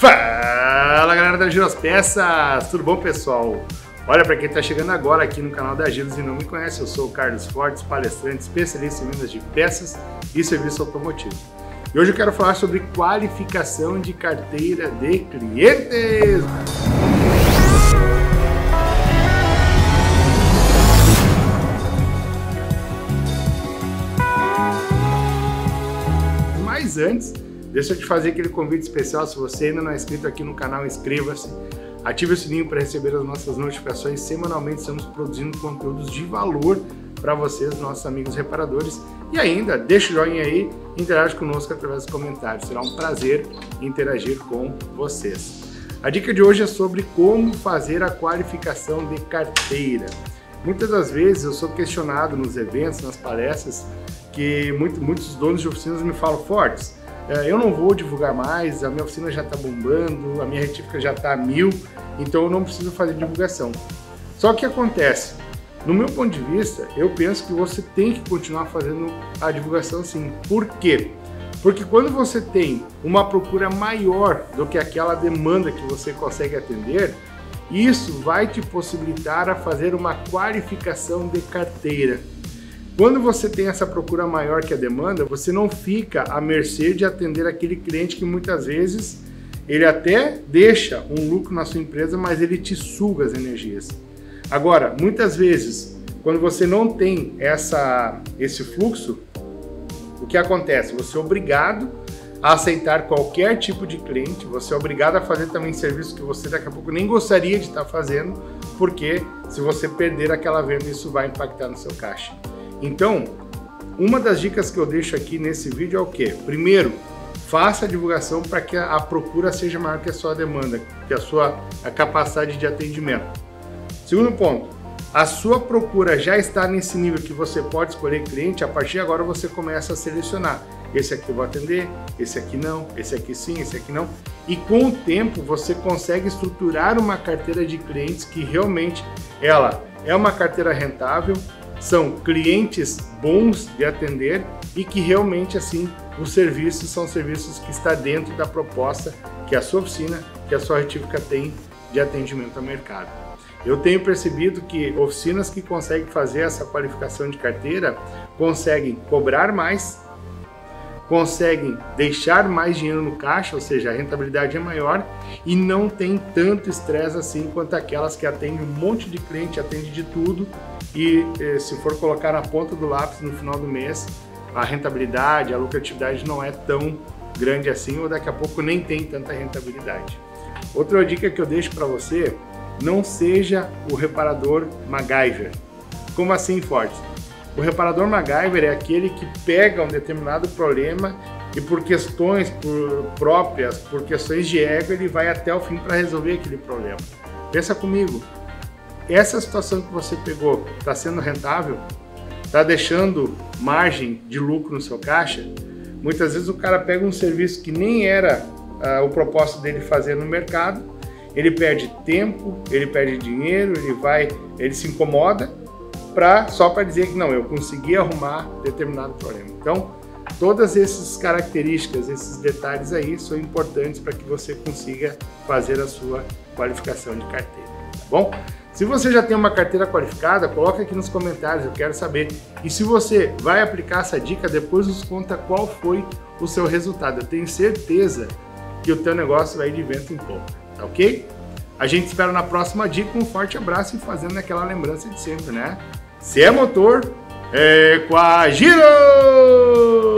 Fala galera da Giro as Peças, tudo bom pessoal? Olha, para quem está chegando agora aqui no canal da Giros e não me conhece, eu sou o Carlos Fortes, palestrante, especialista em vendas de peças e serviços automotivos. E hoje eu quero falar sobre qualificação de carteira de clientes. Mas antes, deixa eu te fazer aquele convite especial. Se você ainda não é inscrito aqui no canal, inscreva-se. Ative o sininho para receber as nossas notificações. Semanalmente estamos produzindo conteúdos de valor para vocês, nossos amigos reparadores. E ainda, deixa o joinha aí e interage conosco através dos comentários. Será um prazer interagir com vocês. A dica de hoje é sobre como fazer a qualificação de carteira. Muitas das vezes eu sou questionado nos eventos, nas palestras, que muitos donos de oficinas me falam: Fortes, eu não vou divulgar mais, a minha oficina já está bombando, a minha retífica já está a 1000, então eu não preciso fazer divulgação. Só que acontece, no meu ponto de vista, eu penso que você tem que continuar fazendo a divulgação sim. Por quê? Porque quando você tem uma procura maior do que aquela demanda que você consegue atender, isso vai te possibilitar a fazer uma qualificação de carteira. Quando você tem essa procura maior que a demanda, você não fica à mercê de atender aquele cliente que muitas vezes ele até deixa um lucro na sua empresa, mas ele te suga as energias. Agora, muitas vezes, quando você não tem esse fluxo, o que acontece? Você é obrigado a aceitar qualquer tipo de cliente, você é obrigado a fazer também serviços que você daqui a pouco nem gostaria de estar fazendo, porque se você perder aquela venda, isso vai impactar no seu caixa. Então, uma das dicas que eu deixo aqui nesse vídeo é o quê? Primeiro, faça a divulgação para que a procura seja maior que a sua demanda, que a capacidade de atendimento. Segundo ponto, a sua procura já está nesse nível que você pode escolher cliente. A partir de agora você começa a selecionar. Esse aqui eu vou atender, esse aqui não, esse aqui sim, esse aqui não. E com o tempo você consegue estruturar uma carteira de clientes que realmente ela é uma carteira rentável, são clientes bons de atender e que realmente assim os serviços são serviços que está dentro da proposta que a sua oficina, que a sua retífica tem de atendimento ao mercado. Eu tenho percebido que oficinas que conseguem fazer essa qualificação de carteira conseguem cobrar mais, conseguem deixar mais dinheiro no caixa, ou seja, a rentabilidade é maior e não tem tanto estresse assim quanto aquelas que atendem um monte de cliente, atendem de tudo e se for colocar na ponta do lápis no final do mês, a rentabilidade, a lucratividade não é tão grande assim ou daqui a pouco nem tem tanta rentabilidade. Outra dica que eu deixo para você: não seja o reparador MacGyver. Como assim, Fortes? O reparador MacGyver é aquele que pega um determinado problema e por questões próprias, por questões de ego, ele vai até o fim para resolver aquele problema. Pensa comigo, essa situação que você pegou está sendo rentável? Está deixando margem de lucro no seu caixa? Muitas vezes o cara pega um serviço que nem era o propósito dele fazer no mercado, ele perde tempo, ele perde dinheiro, ele se incomoda só para dizer que não, eu consegui arrumar determinado problema. Então, todas essas características, esses detalhes aí são importantes para que você consiga fazer a sua qualificação de carteira, tá bom? Se você já tem uma carteira qualificada, coloca aqui nos comentários, eu quero saber. E se você vai aplicar essa dica, depois nos conta qual foi o seu resultado. Eu tenho certeza que o teu negócio vai de vento em popa, tá ok? A gente espera na próxima dica. Um forte abraço e fazendo aquela lembrança de sempre, né? Se é motor, é com a Giro!